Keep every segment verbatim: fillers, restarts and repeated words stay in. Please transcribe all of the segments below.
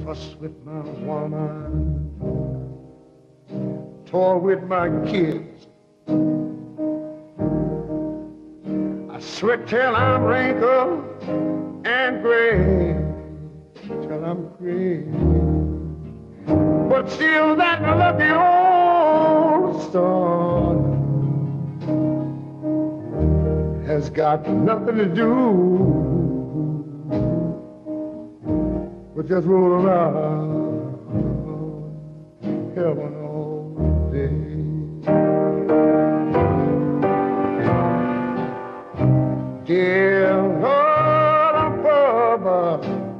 fuss with my woman, toy with my kids. I sweat till I'm wrinkled and gray, till I'm gray. But still that lucky old star has got nothing to do but just roll around heaven all day. Dear Lord above,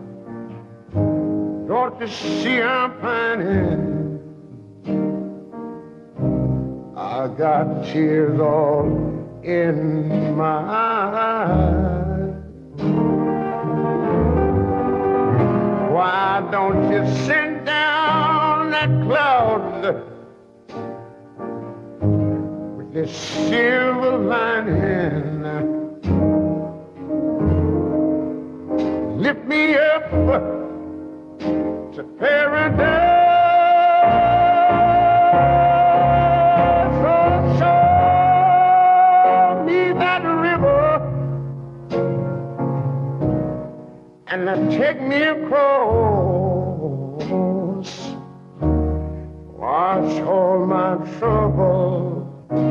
don't you see I'm pining? I got tears all in my eyes. Why don't you send down that cloud with this silver lining? Lift me up to paradise. Oh, show me that river and take me across. Wash all my trouble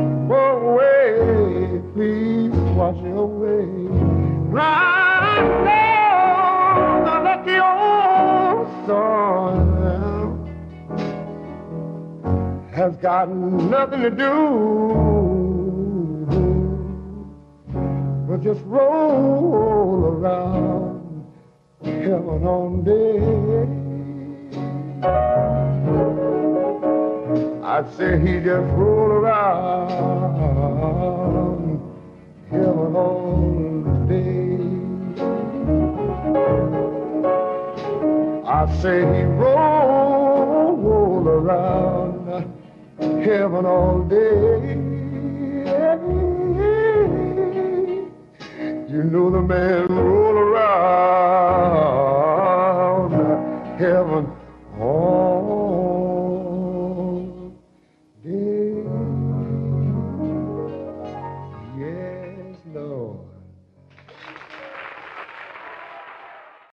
away, please wash it away. Right now, the lucky old sun has got nothing to do but just roll around heaven all day. I say he just roll around heaven all day. I say he roll, roll around heaven all day. You know the man